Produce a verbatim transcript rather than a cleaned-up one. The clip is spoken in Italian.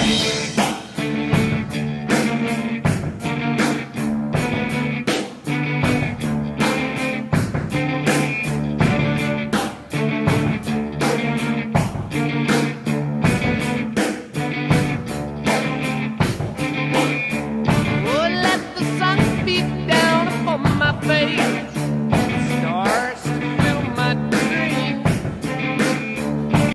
Oh, let the sun beat down upon my face.